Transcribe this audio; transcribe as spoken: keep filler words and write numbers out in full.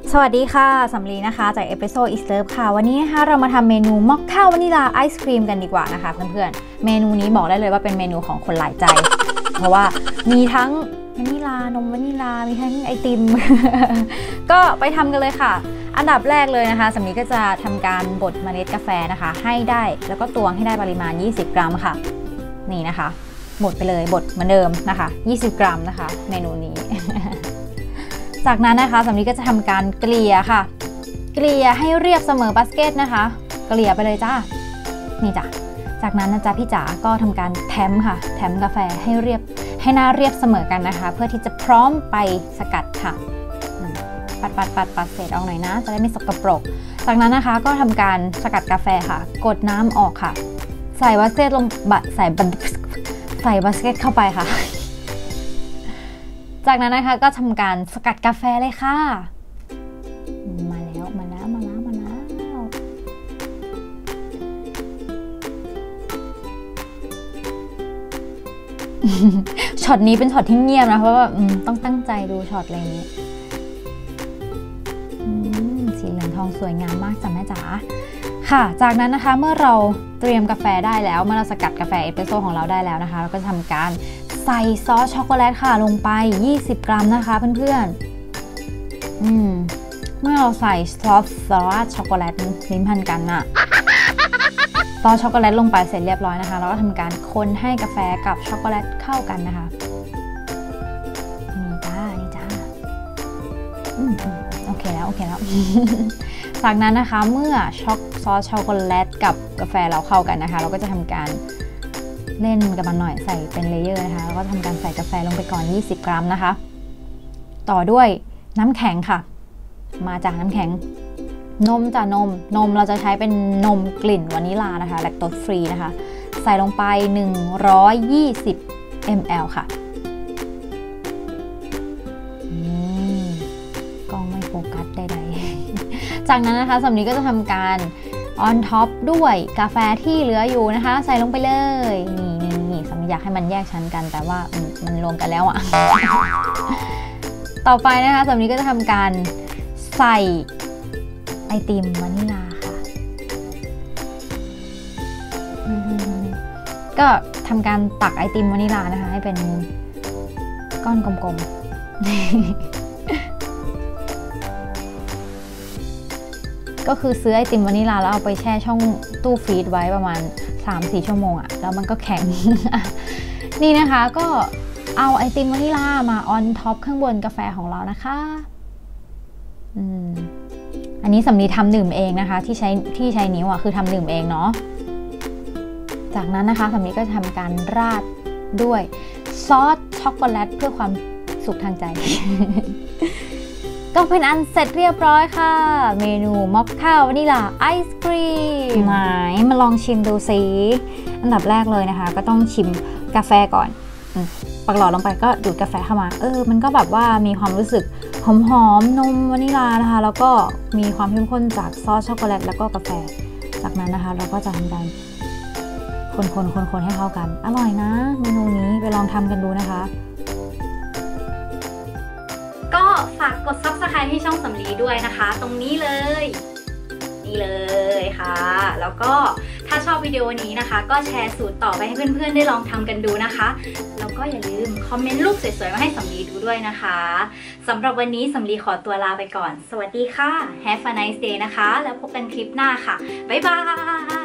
สวัสดีค่ะสำลีนะคะจากเอพิโซดอีสเลิฟค่ะวันนี้นะคะเรามาทำเมนูมอคค่าวานิลาไอศครีมกันดีกว่านะคะเพื่อนๆเมนูนี้บอกได้เลยว่าเป็นเมนูของคนหลายใจ เพราะว่ามีทั้งวานิลานมวานิลามีทั้งไอติม ก็ไปทำกันเลยค่ะอันดับแรกเลยนะคะสำลีก็จะทำการบดเมล็ดกาแฟนะคะให้ได้แล้วก็ตวงให้ได้ปริมาณยี่สิบกรัมค่ะนี่นะคะบดไปเลยบดเหมือนเดิมนะคะยี่สิบกรัมนะคะเมนูนี้ จากนั้นนะคะสำลีก็จะทำการเกลี่ยค่ะเกลี่ยให้เรียบเสมอบาสเกตนะคะเกลี่ยไปเลยจ้านี่จ้ะจากนั้นนะจ๊ะพี่จ๋าก็ทำการแถมค่ะแถมกาแฟให้เรียบให้หน้าเรียบเสมอกันนะคะเพื่อที่จะพร้อมไปสกัดค่ะปัดปัดปัดปัดเศษออกหน่อยนะจะได้ไม่สกปรกจากนั้นนะคะก็ทำการสกัดกาแฟค่ะกดน้ำออกค่ะใส่บาสเกตลงบะใส่ใส่บาสเกตเข้าไปค่ะจากนั้นนะคะก็ทำการสกัดกาแฟเลยค่ะมาแล้วมาแล้วมาแล้วมาแล้วช็อตนี้เป็นช็อตที่เงียบนะเพราะว่าต้องตั้งใจดูช็อตอะไรนี้สีเหลืองทองสวยงามมากจ้ะแม่จ๋าค่ะจากนั้นนะคะเมื่อเราเตรียมกาแฟได้แล้วเมื่อเราสกัดกาแฟเอสเปรสโซ่ของเราได้แล้วนะคะเราก็จะทำการใส่ซอสช็อกโกแลตค่ะลงไปยี่สิบกรัมนะคะเพื่อนๆอืมเมื่อเราใส่ซอสซอสช็อกโกแลตลิ้นพันกันอะซอสช็อกโกแลตลงไปเสร็จเรียบร้อยนะคะเราก็ทำการคนให้กาแฟกับช็อกโกแลตเข้ากันนะคะนี่จ้านี่จ้าอืมโอเคแล้วโอเคแล้ว จากนั้นนะคะเมื่อช็อกซอสช็อกโกแลตกับกาแฟเราเข้ากันนะคะเราก็จะทำการเล่นกับมันหน่อยใส่เป็นเลเยอร์นะคะแล้วก็ทำการใส่กาแฟลงไปก่อนยี่สิบกรัมนะคะต่อด้วยน้ำแข็งค่ะมาจากน้ำแข็งนมจากนมนมเราจะใช้เป็นนมกลิ่นวานิลานะคะแลคโตสฟรีนะคะใส่ลงไปหนึ่งร้อยยี่สิบมิลลิลิตร ค่ะกล้องไม่โฟกัสใดๆ จากนั้นนะคะสำลีก็จะทำการออนท็อปด้วยกาแฟที่เหลืออยู่นะคะใส่ลงไปเลยนี่นี่นี่สำลีอยากให้มันแยกชั้นกันแต่ว่ามันรวมกันแล้วอะ ต่อไปนะคะสำลีก็จะทำการใส่ไอติมวานิลาค่ะก็ทำการตักไอติมวานิลานะคะให้เป็นก้อนกลมๆก็คือซื้อไอติมวานิลาแล้วเอาไปแช่ช่องตู้ฟรีซไว้ประมาณ สามถึงสี่ ชั่วโมงอะแล้วมันก็แข็ง นี่นะคะก็เอาไอติมวานิลามาออนท็อปข้างบนกาแฟของเรานะคะอืมอันนี้สำลีทำดื่มเองนะคะที่ใช้ที่ใช้นิ้วอะคือทำดื่มเองเนาะจากนั้นนะคะสำลีก็จะทำการราดด้วยซอสช็อกโกแลตเพื่อความสุขทางใจ ก็เป็นอันเสร็จเรียบร้อยค่ะเมนูมอคค่าวานิลาไอศครีมไหนมาลองชิมดูสิอันดับแรกเลยนะคะก็ต้องชิมกาแฟก่อนปักหลอดลงไปก็ดูดกาแฟเข้ามาเออมันก็แบบว่ามีความรู้สึกหอมๆนมวานิลานะคะแล้วก็มีความเข้มข้นจากซอสช็อกโกแลตแล้วก็กาแฟจากนั้นนะคะเราก็จะทำการคนๆๆๆให้เข้ากันอร่อยนะเมนูนี้ไปลองทำกันดูนะคะก็ฝากกด ซับสไครบ์ ให้ช่องสำลีด้วยนะคะตรงนี้เลยนี่เลยค่ะแล้วก็ถ้าชอบวิดีโอนี้นะคะก็แชร์สูตรต่อไปให้เพื่อนๆได้ลองทำกันดูนะคะแล้วก็อย่าลืมคอมเมนต์รูปสวยๆมาให้สำลีดูด้วยนะคะสำหรับวันนี้สำลีขอตัวลาไปก่อนสวัสดีค่ะ Have a nice day นะคะแล้วพบกันคลิปหน้าค่ะบ๊ายบาย